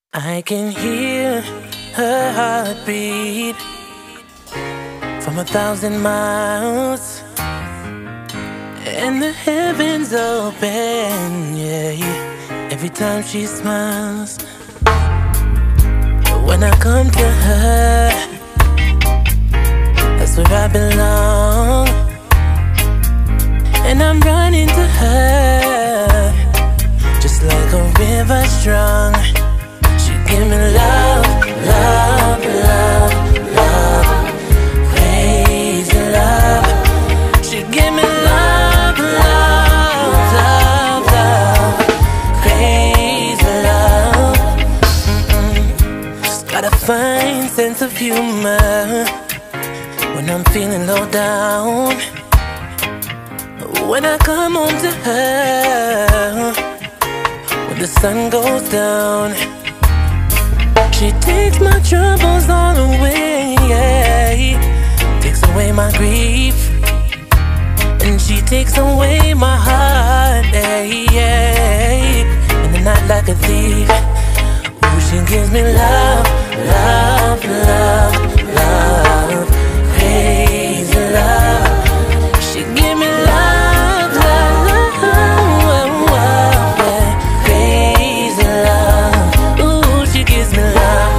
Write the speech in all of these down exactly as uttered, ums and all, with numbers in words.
I can hear her heartbeat from a thousand miles, and the heavens open, yeah, every time she smiles. When I come to her, that's where I belong, and I'm running to her, just like a river strong. She give me love, love, love, love, crazy love. She give me love, love, love, love, crazy love. Mm-mm. She's got a fine sense of humor when I'm feeling low down. When I come home to her, when the sun goes down, she takes my troubles all away, yeah. Takes away my grief, and she takes away my heart, yeah, yeah. In the night like a thief, ooh, she gives me love, love, love, love, crazy love. She give me love, love, love, love, yeah, crazy love. Ooh, she gives me love.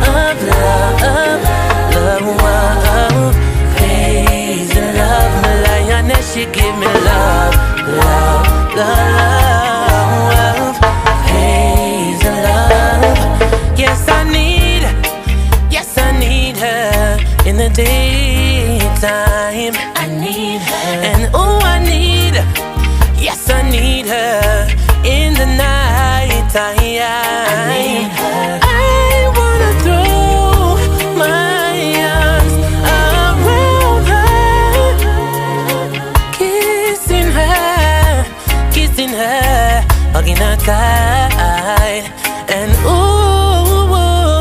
She give me love, love, love, crazy love. Yes, I need, yes, I need her in the daytime. I need her, and oh, I need, yes, I need her in the nighttime. I need her. I wanna throw my arms around her, kissing her, kissing her, hugging her tight, and ooh,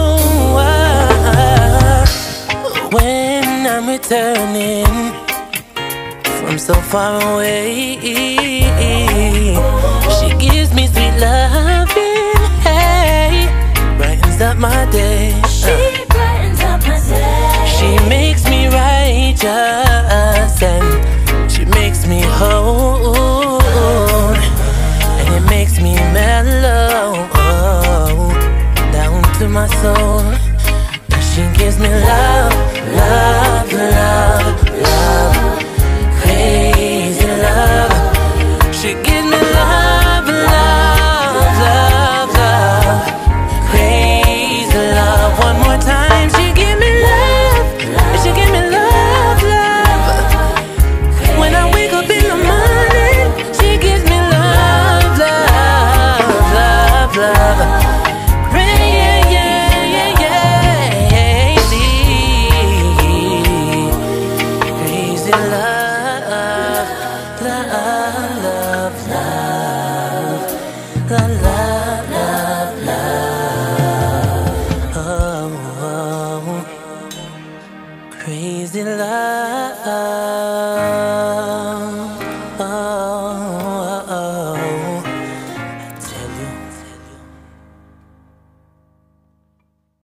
uh, when I'm returning from so far away, she gives me sweet loving, hey, brightens up my day. She brightens up my day. She makes me righteous, and she makes me whole, and it makes me mellow, down to my soul. And she gives me love, love, love, love, crazy love. She gives me love, love, love, love, crazy love. One more time, she give me love, she give me love, love. When I wake up in the morning, she gives me love, love, love, love. Crazy, crazy love, love, love, love, love, love, love. Oh, oh, crazy love.